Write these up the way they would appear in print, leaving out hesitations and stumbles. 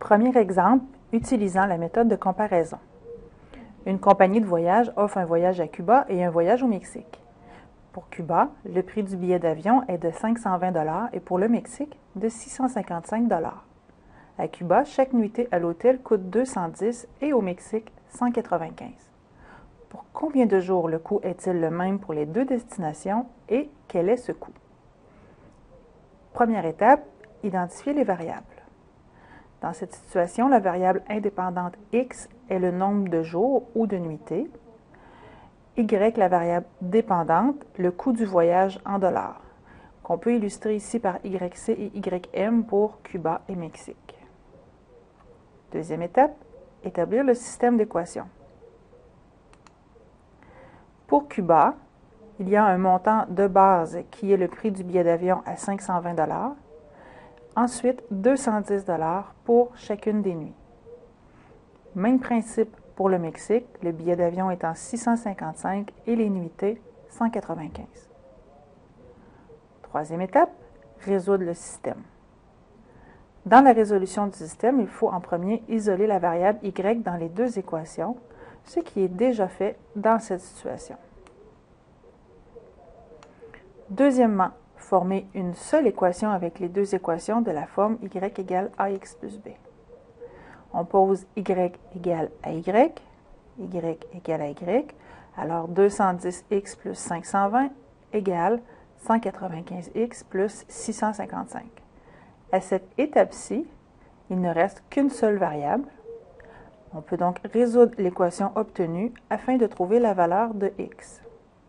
Premier exemple, utilisant la méthode de comparaison. Une compagnie de voyage offre un voyage à Cuba et un voyage au Mexique. Pour Cuba, le prix du billet d'avion est de 520 $ et pour le Mexique, de 655 $. À Cuba, chaque nuitée à l'hôtel coûte 210 et au Mexique, 195. Pour combien de jours le coût est-il le même pour les deux destinations et quel est ce coût? Première étape, identifier les variables. Dans cette situation, la variable indépendante x est le nombre de jours ou de nuitées. Y, la variable dépendante, le coût du voyage en dollars, qu'on peut illustrer ici par YC et YM pour Cuba et Mexique. Deuxième étape, établir le système d'équations. Pour Cuba, il y a un montant de base qui est le prix du billet d'avion à 520 $. Ensuite, 210 $ pour chacune des nuits. Même principe pour le Mexique, le billet d'avion étant 655 et les nuitées 195. Troisième étape, résoudre le système. Dans la résolution du système, il faut en premier isoler la variable y dans les deux équations, ce qui est déjà fait dans cette situation. Deuxièmement, former une seule équation avec les deux équations de la forme y égale ax plus b. On pose y égale à y égale à y, alors 210x plus 520 égale 195x plus 655. À cette étape-ci, il ne reste qu'une seule variable. On peut donc résoudre l'équation obtenue afin de trouver la valeur de x.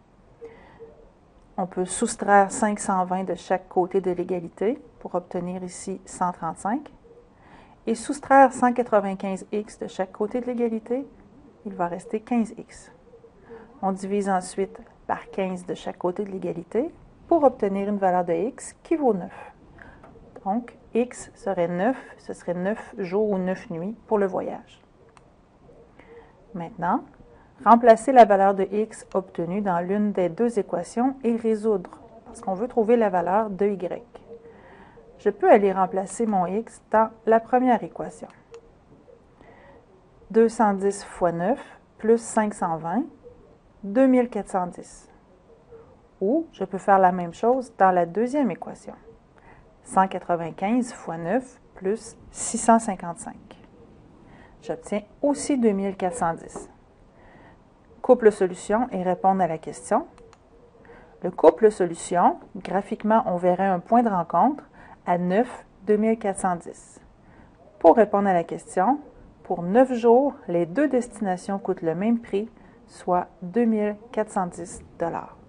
On peut soustraire 520 de chaque côté de l'égalité pour obtenir ici 135. Et soustraire 195x de chaque côté de l'égalité, il va rester 15x. On divise ensuite par 15 de chaque côté de l'égalité pour obtenir une valeur de x qui vaut 9. Donc, x serait 9, ce serait 9 jours ou 9 nuits pour le voyage. Maintenant, remplacer la valeur de x obtenue dans l'une des deux équations et résoudre, parce qu'on veut trouver la valeur de y. Je peux aller remplacer mon x dans la première équation. 210 fois 9 plus 520, 2410. Ou je peux faire la même chose dans la deuxième équation. 195 fois 9 plus 655. J'obtiens aussi 2410. Couple solution et répondre à la question. Le couple solution, graphiquement, on verrait un point de rencontre à 9, 2410. Pour répondre à la question, pour 9 jours, les deux destinations coûtent le même prix, soit 2410 $.